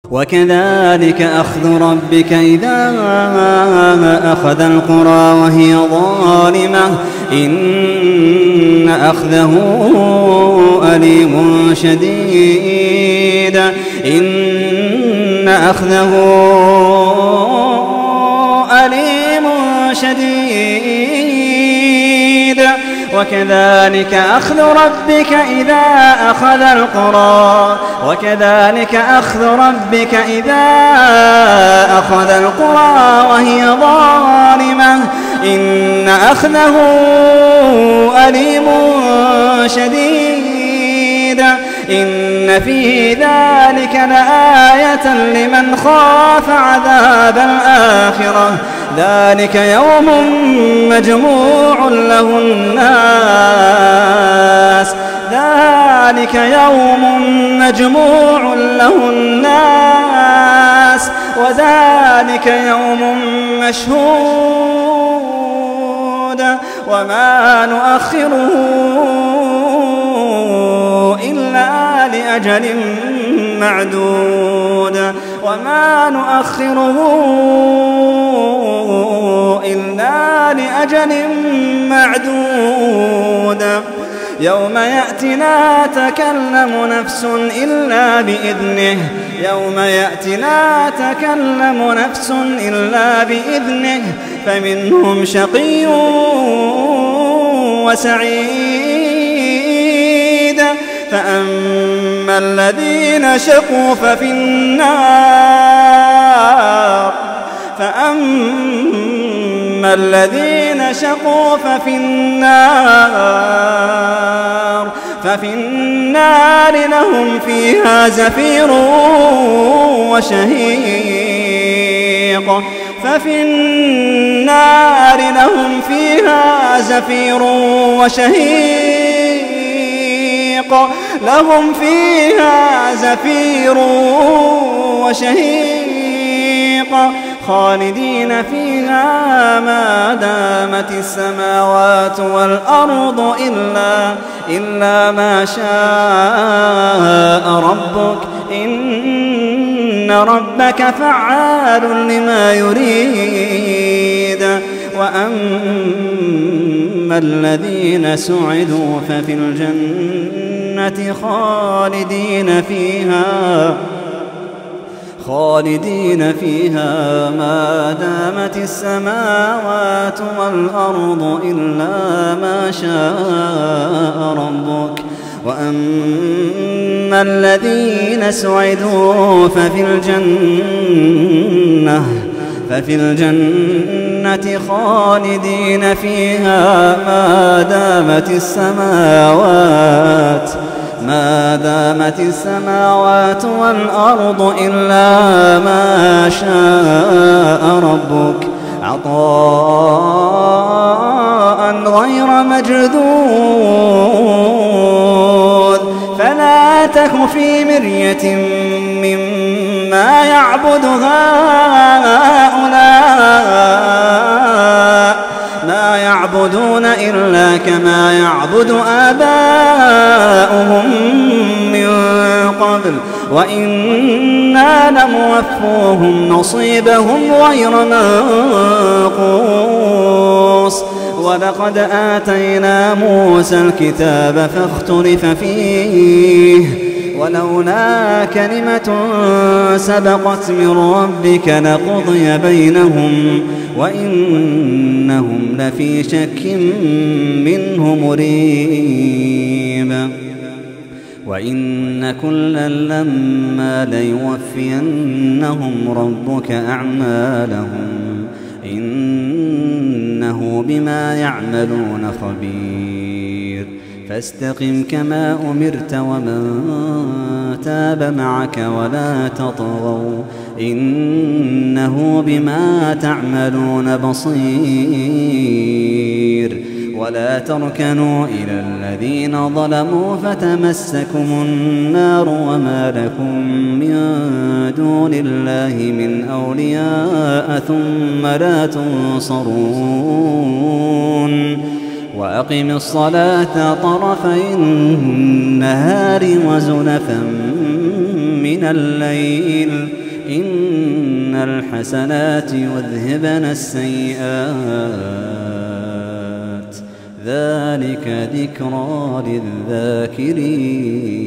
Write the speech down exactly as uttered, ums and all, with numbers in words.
وكذلك أخذ ربك إذا أخذ القرى وهي ظالمة إن أخذه أليم شديد إن أخذه أليم شديد وكذلك أخذ ربك إذا أخذ القرى وكذلك أخذ ربك إذا أخذ القرى وهي ظالمة إن أخذه أليم شديد إن في ذلك لآية لمن خاف عذاب الآخرة ذلك يوم مجموع له الناس ذلك يوم مجموع له الناس وذلك يوم مشهود وما نؤخره إلا لأجل معدود وما نؤخره إلا لأجل معدود يوم يأتي لا تكلم نفس إلا بإذنه يوم يأتي لا تكلم نفس إلا بإذنه فمنهم شقي وسعيد فأما الذين شقوا ففي النار فأما الذين شقوا ففي النار ففي النار لهم فيها زفير وشهيق ففي النار لهم فيها زفير وشهيق لهم فيها زفير وشهيق خالدين فيها ما دامت السماوات والأرض إلا, إلا ما شاء ربك إن ربك فعال لما يريد وأما الذين سعدوا ففي الجنة خالدين فيها خالدين فيها ما دامت السماوات والأرض إلا ما شاء ربك وأما الذين سعدوا ففي الجنة ففي الجنة خالدين فيها ما دامت السماوات ما دامت السماوات والأرض إلا ما شاء ربك عطاء غير مجذوذ فلا تك في مرية مما يعبد هؤلاء ما يعبدون إلا كما يعبد آباؤهم من قبل وإنا لموفوهم نصيبهم غير منقوص ولقد آتينا موسى الكتاب فاختلف فيه ولولا كلمة سبقت من ربك لقضي بينهم وإنهم لفي شك منه مريب وإن كلا لما ليوفينهم ربك أعمالهم إنه بما يعملون خبير فاستقم كما أمرت ومن تاب معك ولا تطغوا إنه بما تعملون بصير ولا تركنوا إلى الذين ظلموا فتمسكم النار وما لكم من دون الله من أولياء ثم لا تنصرون وأقم الصلاة طرفي النهار وزلفا من من الليل إن الحسنات يذهبن السيئات ذلك ذكرى للذاكرين.